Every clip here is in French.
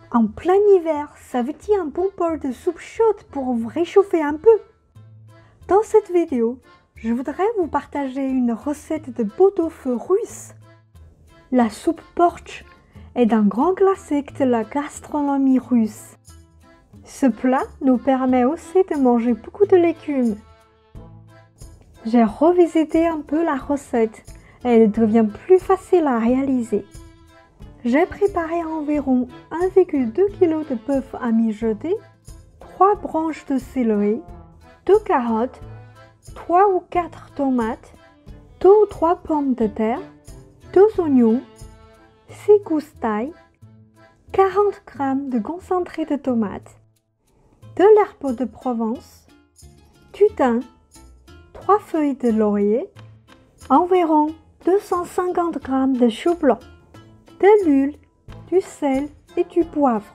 En plein hiver, ça veut-il un bon bol de soupe chaude pour vous réchauffer un peu? Dans cette vidéo, je voudrais vous partager une recette de pot-au-feu russe. La soupe bortsch est un grand classique de la gastronomie russe. Ce plat nous permet aussi de manger beaucoup de légumes. J'ai revisité un peu la recette et elle devient plus facile à réaliser. J'ai préparé environ 1,2 kg de bœuf à mijoter, 3 branches de céleri, 2 carottes, 3 ou 4 tomates, 2 ou 3 pommes de terre, 2 oignons, 6 gousses d'ail, 40 g de concentré de tomate, de l'herbe de Provence, du thym, 3 feuilles de laurier, environ 250 g de chou blanc, de l'huile, du sel et du poivre.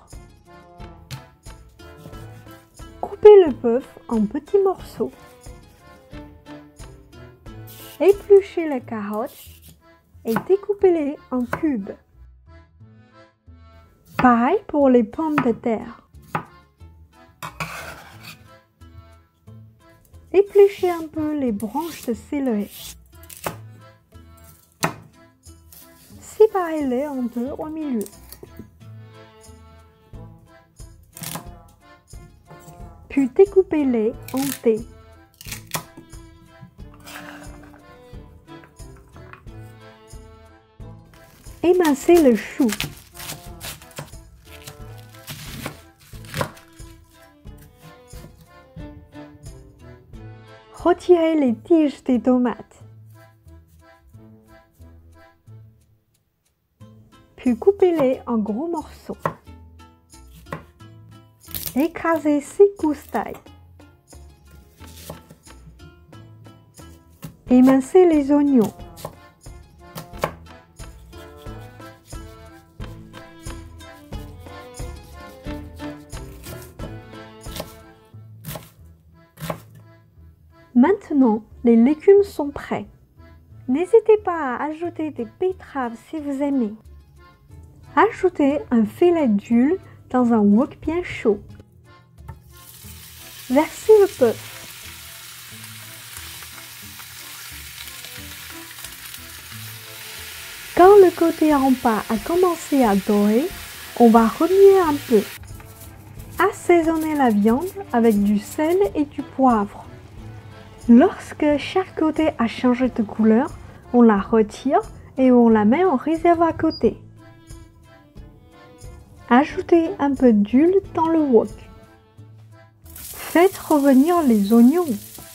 Coupez le bœuf en petits morceaux. Épluchez les carottes et découpez-les en cubes. Pareil pour les pommes de terre. Épluchez un peu les branches de céleri. Séparez-les en deux au milieu. Puis découpez-les en dés. Émincez le chou. Retirez les tiges des tomates. Puis coupez-les en gros morceaux. Écrasez 6 gousses d'ail. Émincez les oignons. Maintenant, les légumes sont prêts. N'hésitez pas à ajouter des betteraves si vous aimez. Ajoutez un filet d'huile dans un wok bien chaud. Versez le bœuf. Quand le côté en bas a commencé à dorer, on va remuer un peu. Assaisonnez la viande avec du sel et du poivre. Lorsque chaque côté a changé de couleur, on la retire et on la met en réserve à côté. Ajoutez un peu d'huile dans le wok. Faites revenir les oignons.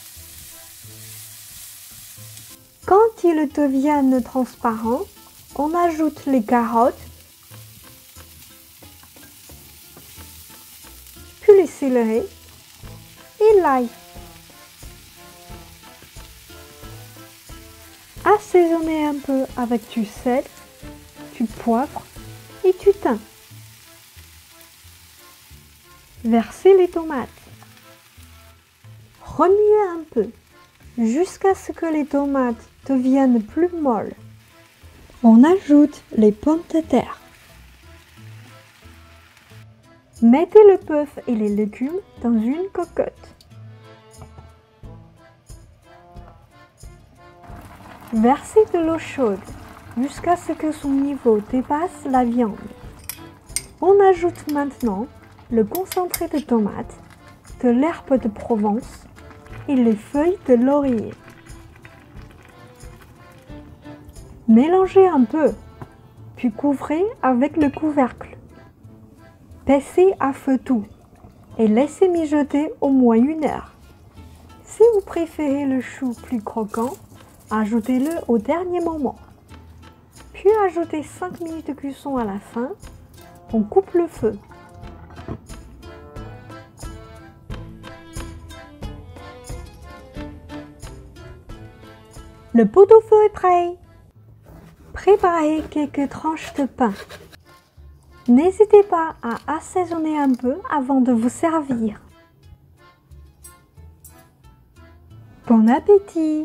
Quand ils deviennent transparents, on ajoute les carottes, puis les céleri et l'ail. Assaisonnez un peu avec du sel, du poivre et du thym. Versez les tomates. Remuez un peu jusqu'à ce que les tomates deviennent plus molles. On ajoute les pommes de terre. Mettez le bœuf et les légumes dans une cocotte. Versez de l'eau chaude jusqu'à ce que son niveau dépasse la viande. On ajoute maintenant le concentré de tomate, de l'herbe de Provence et les feuilles de laurier. Mélangez un peu, puis couvrez avec le couvercle. Baissez à feu doux et laissez mijoter au moins 1 heure. Si vous préférez le chou plus croquant, ajoutez-le au dernier moment. Puis ajoutez 5 minutes de cuisson à la fin. On coupe le feu. Le pot-au-feu est prêt. Préparez quelques tranches de pain. N'hésitez pas à assaisonner un peu avant de vous servir. Bon appétit!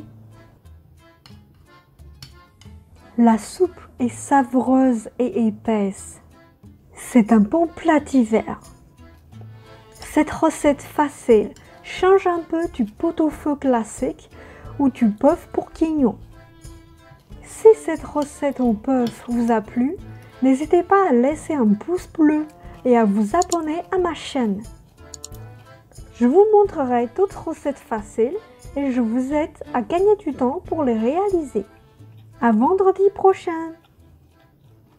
La soupe est savoureuse et épaisse. C'est un bon plat d'hiver. Cette recette facile change un peu du pot-au-feu classique ou du bœuf bourguignon. Si cette recette au bœuf vous a plu, n'hésitez pas à laisser un pouce bleu et à vous abonner à ma chaîne. Je vous montrerai d'autres recettes faciles et je vous aide à gagner du temps pour les réaliser. À vendredi prochain!